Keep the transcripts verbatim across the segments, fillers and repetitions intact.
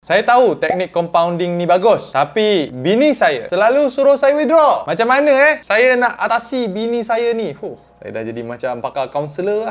Saya tahu teknik compounding ni bagus, tapi bini saya selalu suruh saya withdraw. Macam mana eh saya nak atasi bini saya ni? Huh, saya dah jadi macam pakar kaunselor lah.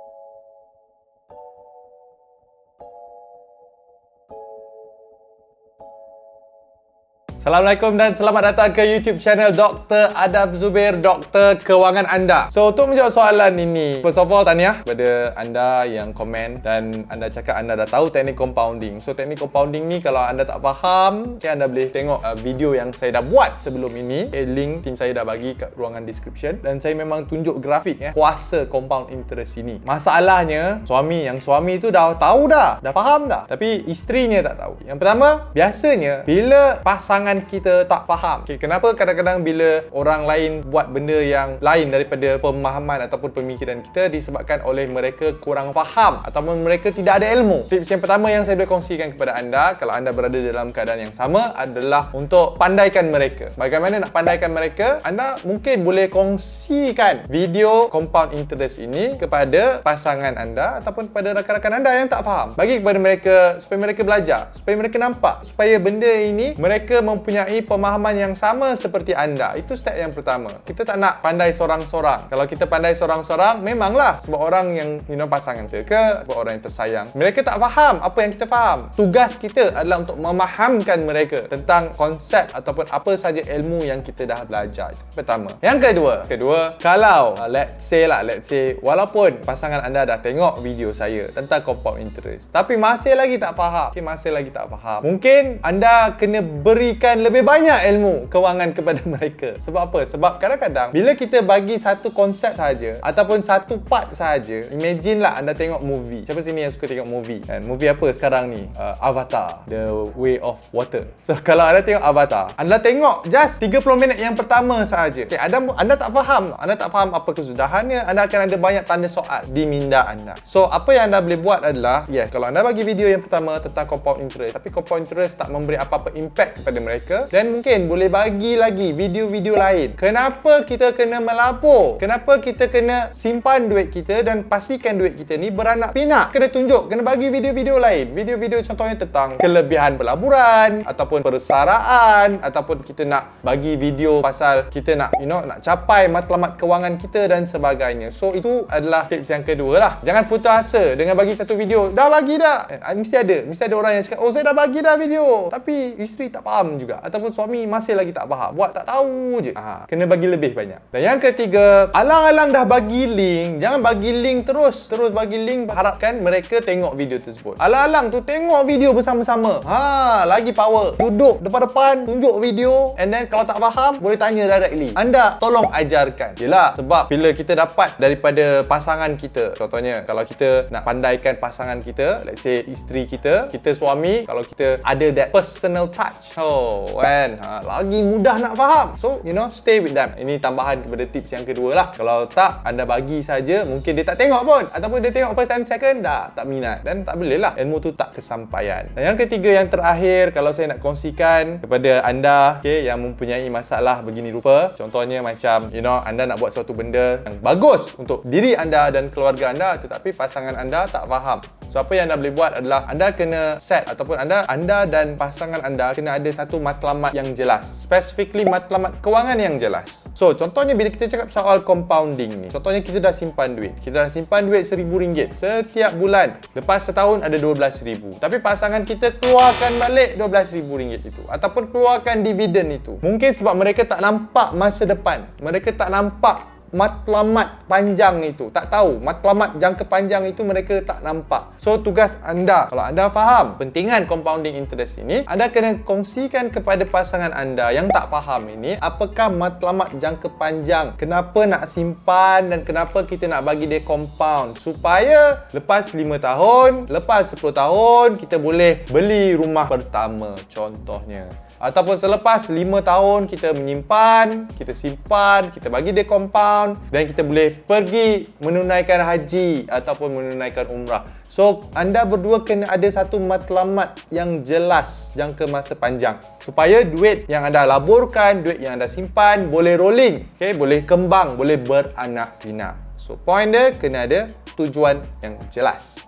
Assalamualaikum dan selamat datang ke YouTube channel Doktor Adab Zubir, Doktor Kewangan Anda. So, untuk menjawab soalan ini, first of all, tahniah kepada anda yang komen dan anda cakap anda dah tahu teknik compounding. So, teknik compounding ni kalau anda tak faham, okay, anda boleh tengok uh, video yang saya dah buat sebelum ini. Okay, link tim saya dah bagi kat ruangan description. Dan saya memang tunjuk grafik ya, kuasa compound interest ini. Masalahnya, suami yang suami tu dah tahu dah, dah faham dah. Tapi isterinya tak tahu. Yang pertama, biasanya bila pasangan kita tak faham. Okay, kenapa kadang-kadang bila orang lain buat benda yang lain daripada pemahaman ataupun pemikiran kita disebabkan oleh mereka kurang faham ataupun mereka tidak ada ilmu. Tips yang pertama yang saya boleh kongsikan kepada anda kalau anda berada dalam keadaan yang sama adalah untuk pandaikan mereka. Bagaimana nak pandaikan mereka? Anda mungkin boleh kongsikan video compound interest ini kepada pasangan anda ataupun kepada rakan-rakan anda yang tak faham. Bagi kepada mereka supaya mereka belajar, supaya mereka nampak, supaya benda ini mereka mempunyai pemahaman yang sama seperti anda. Itu step yang pertama. Kita tak nak pandai sorang-sorang. Kalau kita pandai sorang-sorang, memanglah sebab orang yang you know, pasangan kita ke, sebab orang yang tersayang, mereka tak faham apa yang kita faham. Tugas kita adalah untuk memahamkan mereka tentang konsep ataupun apa saja ilmu yang kita dah belajar. Itu pertama. Yang kedua, kedua, kalau uh, let's say lah, let's say walaupun pasangan anda dah tengok video saya tentang compound interest, tapi masih lagi tak faham. Okay, masih lagi tak faham. Mungkin anda kena berikan lebih banyak ilmu kewangan kepada mereka. Sebab apa? Sebab kadang-kadang bila kita bagi satu konsep saja ataupun satu part saja, imagine lah anda tengok movie. Siapa sini yang suka tengok movie? Kan? Movie apa sekarang ni? Uh, Avatar, The Way of Water. So kalau anda tengok Avatar, anda tengok just tiga puluh minit yang pertama sahaja. Okay, anda anda tak faham. Anda tak faham apa kesudahannya, anda akan ada banyak tanda soal di minda anda. So apa yang anda boleh buat adalah, yes, kalau anda bagi video yang pertama tentang compound interest, tapi compound interest tak memberi apa-apa impact kepada mereka, dan mungkin boleh bagi lagi video-video lain. Kenapa kita kena melapor? Kenapa kita kena simpan duit kita dan pastikan duit kita ni beranak pinak? Kena tunjuk, kena bagi video-video lain. Video-video contohnya tentang kelebihan pelaburan ataupun persaraan, ataupun kita nak bagi video pasal kita nak you know nak capai matlamat kewangan kita dan sebagainya. So itu adalah tips yang kedua lah. Jangan putus asa dengan bagi satu video. Dah bagi dah. Mesti ada. Mesti ada orang yang cakap, oh saya dah bagi dah video. Tapi isteri tak faham juga. Ataupun suami masih lagi tak faham. Buat tak tahu je. Ha, kena bagi lebih banyak. Dan yang ketiga, alang-alang dah bagi link, jangan bagi link terus. Terus bagi link, harapkan mereka tengok video tersebut. Alang-alang tu tengok video bersama-sama. Ha, lagi power. Duduk depan-depan, tunjuk video, and then kalau tak faham, boleh tanya directly. Anda tolong ajarkan. Yelah, sebab bila kita dapat daripada pasangan kita, contohnya kalau kita nak pandaikan pasangan kita, let's say isteri kita, kita suami, kalau kita ada that personal touch, oh kan, ha, lagi mudah nak faham. So, you know, stay with them. Ini tambahan kepada tips yang kedua lah. Kalau tak, anda bagi saja, mungkin dia tak tengok pun. Ataupun dia tengok first and second, dah tak minat. Dan tak boleh lah. Ilmu tu tak kesampaian. Dan yang ketiga, yang terakhir, kalau saya nak kongsikan kepada anda, okay, yang mempunyai masalah begini rupa. Contohnya macam, you know, anda nak buat suatu benda yang bagus untuk diri anda dan keluarga anda, tetapi pasangan anda tak faham. So, apa yang anda boleh buat adalah anda kena set ataupun anda anda dan pasangan anda kena ada satu matlamat yang jelas. Specifically matlamat kewangan yang jelas. So, contohnya bila kita cakap soal compounding ni. Contohnya kita dah simpan duit. Kita dah simpan duit seribu ringgit setiap bulan. Lepas setahun ada dua belas ribu. Tapi pasangan kita keluarkan balik dua belas ribu ringgit itu. Ataupun keluarkan dividen itu. Mungkin sebab mereka tak nampak masa depan. Mereka tak nampak matlamat panjang itu. Tak tahu. Matlamat jangka panjang itu mereka tak nampak. So, tugas anda, kalau anda faham pentingan compounding interest ini, anda kena kongsikan kepada pasangan anda yang tak faham ini, apakah matlamat jangka panjang, kenapa nak simpan dan kenapa kita nak bagi dia compound, supaya lepas lima tahun, lepas sepuluh tahun, kita boleh beli rumah pertama contohnya. Ataupun selepas lima tahun kita menyimpan, kita simpan, kita bagi dia compound, dan kita boleh pergi menunaikan haji ataupun menunaikan umrah. So, anda berdua kena ada satu matlamat yang jelas jangka masa panjang, supaya duit yang anda laburkan, duit yang anda simpan boleh rolling, okay? Boleh kembang, boleh beranak pinak. So, point dia kena ada tujuan yang jelas.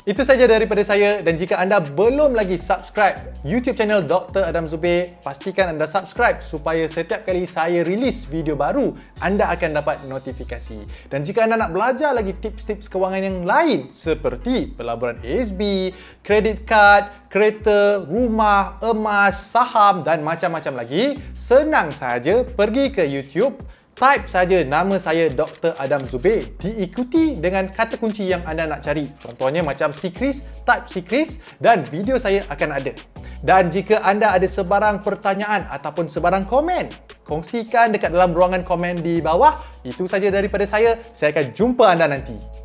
Itu saja daripada saya, dan jika anda belum lagi subscribe YouTube channel Doktor Adam Zubir, pastikan anda subscribe supaya setiap kali saya rilis video baru, anda akan dapat notifikasi. Dan jika anda nak belajar lagi tips-tips kewangan yang lain seperti pelaburan A S B, kredit kad, kereta, rumah, emas, saham dan macam-macam lagi, senang saja pergi ke YouTube. Type saja nama saya Doktor Adam Zubir, diikuti dengan kata kunci yang anda nak cari. Contohnya macam Sikris, type Sikris dan video saya akan ada. Dan jika anda ada sebarang pertanyaan ataupun sebarang komen, kongsikan dekat dalam ruangan komen di bawah. Itu saja daripada saya. Saya akan jumpa anda nanti.